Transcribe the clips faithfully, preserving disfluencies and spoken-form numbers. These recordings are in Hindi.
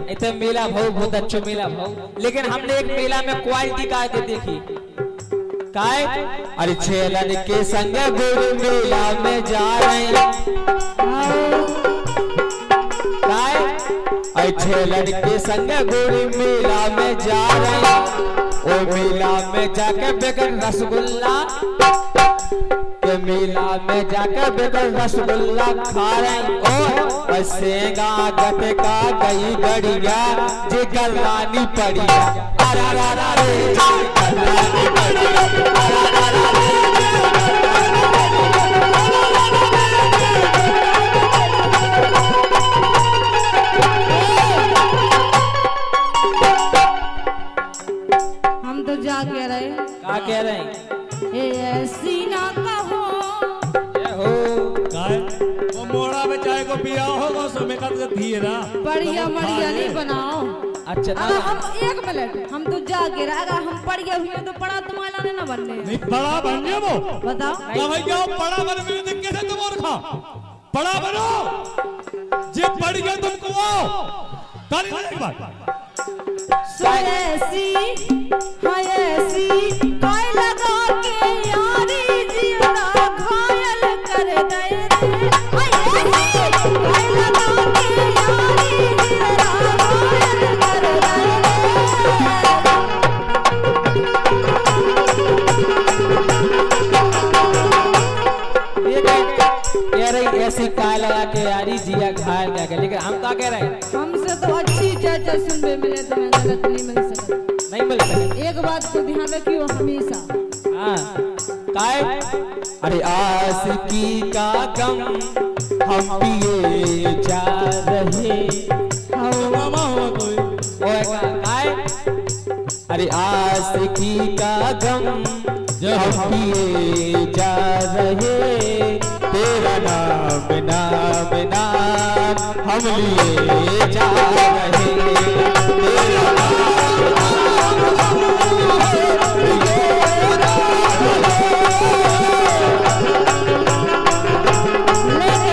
इतने मेला भाव बहुत अच्छा मेला भाव, लेकिन हमने एक मेला में क्वालिटी का के देखी काय। अरे छेलन के संग गुरु मेला में जा रहे काय, अरे छेलन के संग गुरु मेला में जा रहे, ओ मेला में जाके बेकर रसगुल्ला के मेला में जाकर बेकर रसगुल्ला खा रहे। ओ सेगा गटका गई गड़िया जे गलानी पड़िया, अरा रा रा रे गलानी पड़िया, अरा रा रा रे। हम तो जा कह रहे क्या कह रहे हैं? ऐसी ना कहो हो वो मोड़ा में चाय को पिया होगा उसमें का धीरे ना बढ़िया मरिया नहीं बनाओ। अच्छा अगर हम एक मिनट हम तो जा के रहा, अगर हम पढ़ गए हुए तो पढ़ा तुम्हारा नहीं ना बनने नहीं पढ़ा बन गया वो बताओ क्या भाई क्या पढ़ा बन गए तो कैसे तुम और खा पढ़ा बनो जे पढ़ गया तुमको आओ ताली बजाने के बाद ऐसी हाय ऐसी काय लगा के यारी जिया घायल कर दे रे, हाय ऐसी काय लगा के यारी जिया घायल कर दे ये कह रही ऐसी काय लगा के यारी जिया घायल कर गए, लेकिन हम क्या कह रहे हैं? हमसे तो अच्छी चर्चा सुनने मिले तो मैं गलत नहीं मिल सकता, नहीं मिल सकता। एक बात को ध्यान रखियो हमेशा। हाँ काय, अरे आशिकी का गम हम पिए जा रहे, मामा हुआ कोई ओए काय, अरे आशिकी का गम हम पिए जा रहे, तेरा नाम नाम नाम हम लिए जा रहे, तेरा नाम नाम हम लिए जा लेकिन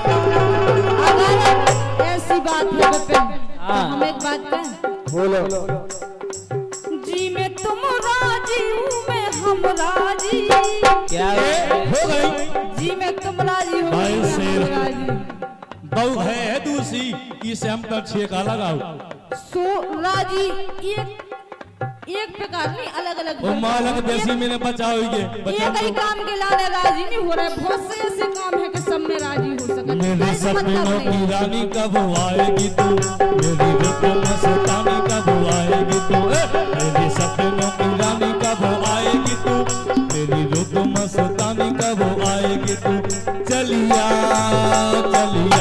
अगर ऐसी बात है विपिन, तो हम एक बात कहें, बोलो। जी में तुम राजी हूँ मैं हम राजी, क्या हो गई जी में तुम राजी हो भाई मैं शेर। हम राजी, बहु है दूसरी इसे हम तो छे का लगाओ सो राजी एक एक प्रकार नहीं अलग अलग वो मालक देसी मैंने बचाओ ये ये कई काम के लाने राजी नहीं हो रहे, बहुत से ऐसे काम है कि सब में राजी हो सकते। मेरे सपनों की रानी कब आएगी तू, मेरी रुत मस्तानी कब आएगी तू, मेरे सपनों की रानी कब आएगी तू, मेरी रुत मस्तानी कब आएगी तू, चलिया चलिया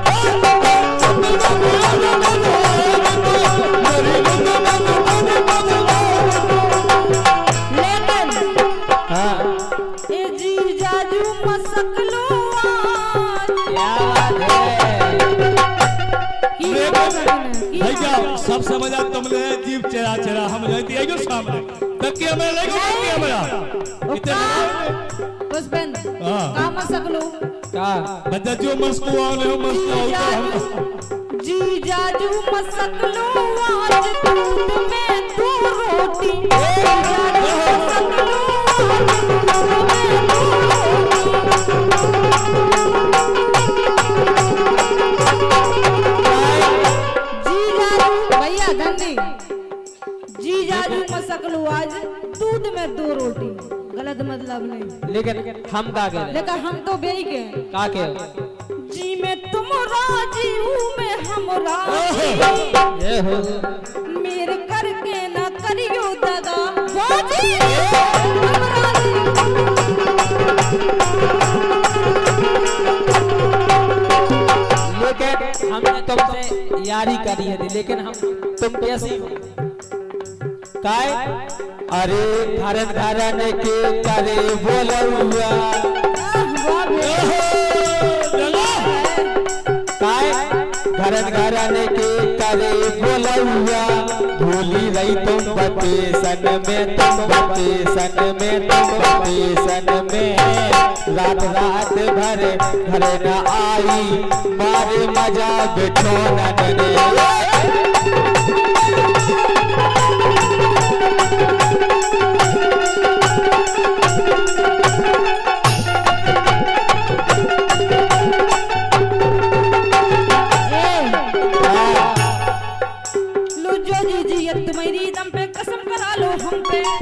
लेकिन हाँ ए जी जाजू मसक लो आज, क्या बात है? की बात है भाई क्या सब समझ आ तुमने जीव चेरा चेरा हम जाती है जो सामने तकिया में ले गो तकिया में इतने पुष्पेन हाँ। का मसक लो क्या बच्चा जो मस्को आने हो मस्को जी आओ हम जाजू जी जाजू मसक लो आज दूध में दो रोटी, जी जाजू मसक लो आज दूध में दो रोटी, जी जाजू भैया धन्नी, जी जाजू मसक लो आज दूध में दो रोटी, गलत मतलब नहीं, लेकिन हम का कह रहे हैं? लेकिन हम तो बेई के का कह रहे हैं? जी में तुम राजी हूँ मैं हम राजी, ये हो मेरे करके ना करियो दादा बाजी, हम राजी। लेकिन हमने तुमसे यारी करी है थी, लेकिन हम तुम कैसी हो काय, अरे घरन घरन के करे बोलुआ काय, घरन घरन के करे बोलुआ, भूली रही तुम बतेसन में, तुम बतेसन में, तुम बतेसन में, रात रात भर घर न आई, मारे मजा बिठोनन रे।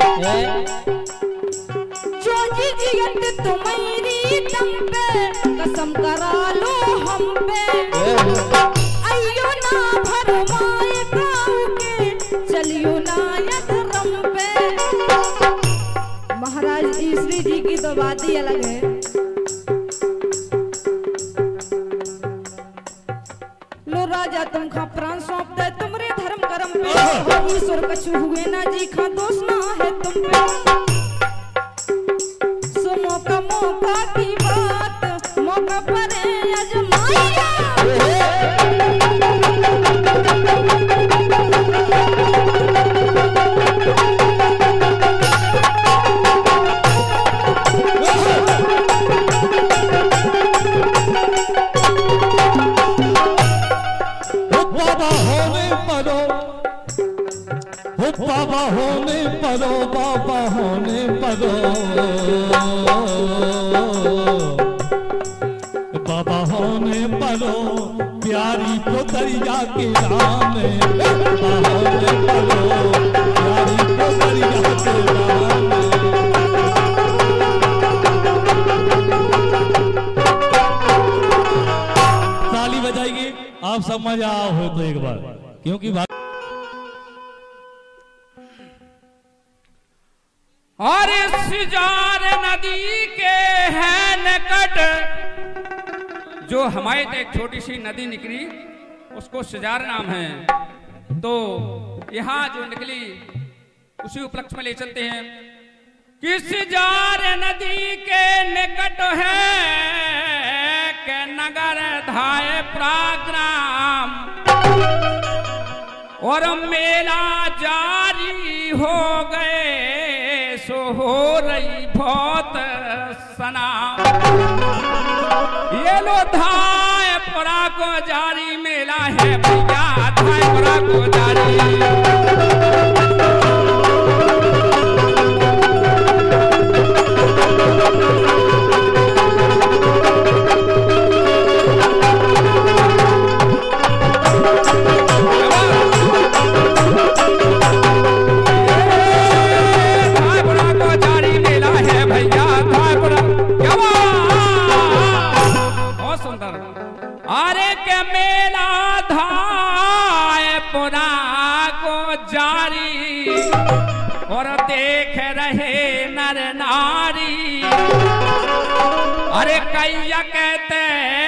जो जी जियत तुम्हारी दम पे कसम करा लो हम पे अयो ना भरमाए गाँव के चलियो ना यधरम पे। महाराज ईश्वरी जी की तो बात ही अलग है। लो राजा तुम खा प्राण सौंप दे तुमरे धर्म कर्म पे ईश्वर कछु हुए ना जी खा दोष ना है तुम पे। सो मौका मौका की बात मौका पर अजमाइया बाबा होने परो बाबा होने परो बाबा होने परो प्यारी पुतरिया के राम बाबा होने परो प्यारी पुतरिया के राम। ताली बजाइए आप सब मजा हो तो एक बार क्योंकि और सिजार नदी के है निकट जो हमारे एक छोटी सी नदी निकली उसको सिजार नाम है। तो यहाँ जो निकली उसी उपलक्ष्य में ले चलते हैं कि सिजार नदी के निकट है के नगर धाय प्राग्राम और मेला जारी हो गए सो हो रही बहुत सनाम। ये लो धाय पुरा को जारी मेला है भैया धाय पुरा को जारी। अरे के मेला धाय पुरा को जारी और देख रहे नर नारी। अरे कैया कहते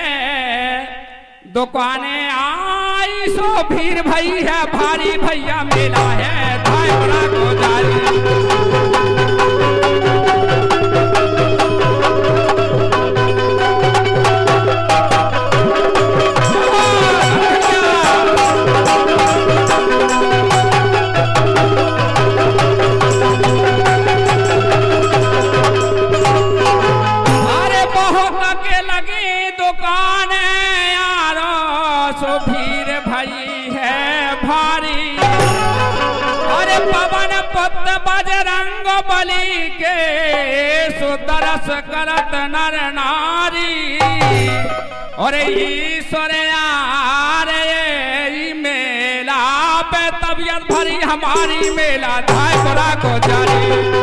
दुकानें आई सो भीड़ भई है भारी भैया मेला है धाय पुरा को जारी। बजरंग बली के सुदरस करत नर नारी और ईश्वर यारे मेला पे तबियत भरी हमारी मेला धाय पुरा को जारी।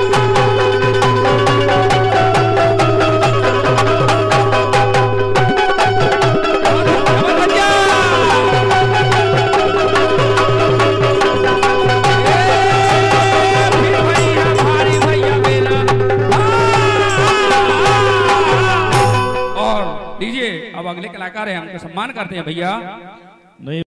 अब अगले कलाकार हैं हमको सम्मान करते हैं भैया। नहीं